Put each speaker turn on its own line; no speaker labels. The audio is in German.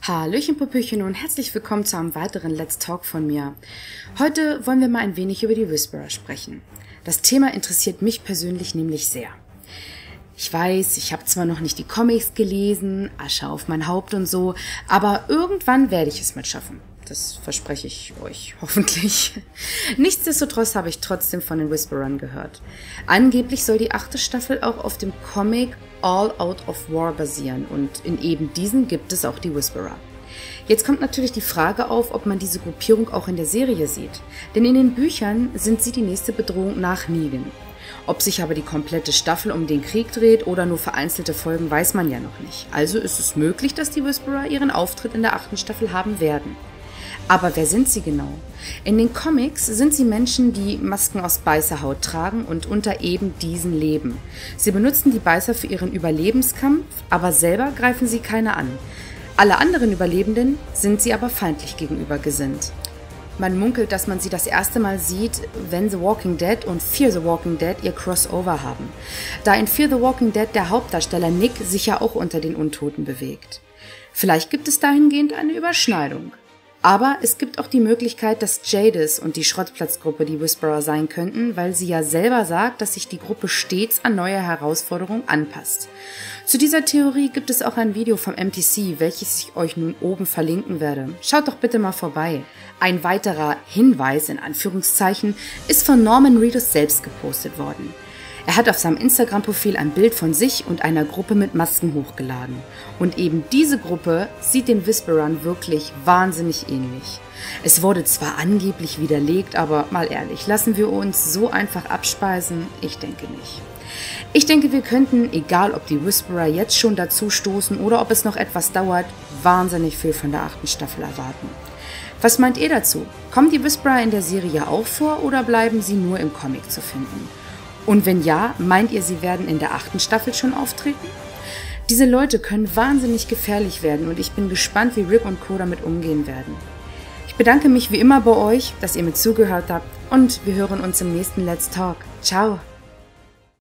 Hallöchen Popöchen und herzlich willkommen zu einem weiteren Let's Talk von mir. Heute wollen wir mal ein wenig über die Whisperer sprechen. Das Thema interessiert mich persönlich nämlich sehr. Ich weiß, ich habe zwar noch nicht die Comics gelesen, Asche auf mein Haupt und so, aber irgendwann werde ich es mal schaffen. Das verspreche ich euch hoffentlich. Nichtsdestotrotz habe ich trotzdem von den Whisperern gehört. Angeblich soll die 8. Staffel auch auf dem Comic All Out of War basieren und in eben diesen gibt es auch die Whisperer. Jetzt kommt natürlich die Frage auf, ob man diese Gruppierung auch in der Serie sieht. Denn in den Büchern sind sie die nächste Bedrohung nach Negan. Ob sich aber die komplette Staffel um den Krieg dreht oder nur vereinzelte Folgen, weiß man ja noch nicht. Also ist es möglich, dass die Whisperer ihren Auftritt in der 8. Staffel haben werden. Aber wer sind sie genau? In den Comics sind sie Menschen, die Masken aus Beißerhaut tragen und unter eben diesen leben. Sie benutzen die Beißer für ihren Überlebenskampf, aber selber greifen sie keine an. Alle anderen Überlebenden sind sie aber feindlich gegenüber gesinnt. Man munkelt, dass man sie das erste Mal sieht, wenn The Walking Dead und Fear the Walking Dead ihr Crossover haben. Da in Fear the Walking Dead der Hauptdarsteller Nick sich ja auch unter den Untoten bewegt. Vielleicht gibt es dahingehend eine Überschneidung. Aber es gibt auch die Möglichkeit, dass Jadis und die Schrottplatzgruppe die Whisperer sein könnten, weil sie ja selber sagt, dass sich die Gruppe stets an neue Herausforderungen anpasst. Zu dieser Theorie gibt es auch ein Video vom MTC, welches ich euch nun oben verlinken werde. Schaut doch bitte mal vorbei. Ein weiterer Hinweis in Anführungszeichen ist von Norman Reedus selbst gepostet worden. Er hat auf seinem Instagram-Profil ein Bild von sich und einer Gruppe mit Masken hochgeladen. Und eben diese Gruppe sieht den Whisperern wirklich wahnsinnig ähnlich. Es wurde zwar angeblich widerlegt, aber mal ehrlich, lassen wir uns so einfach abspeisen? Ich denke nicht. Ich denke, wir könnten, egal ob die Whisperer jetzt schon dazu stoßen oder ob es noch etwas dauert, wahnsinnig viel von der 8. Staffel erwarten. Was meint ihr dazu? Kommen die Whisperer in der Serie auch vor oder bleiben sie nur im Comic zu finden? Und wenn ja, meint ihr, sie werden in der 8. Staffel schon auftreten? Diese Leute können wahnsinnig gefährlich werden und ich bin gespannt, wie Rick und Co. damit umgehen werden. Ich bedanke mich wie immer bei euch, dass ihr mir zugehört habt und wir hören uns im nächsten Let's Talk. Ciao!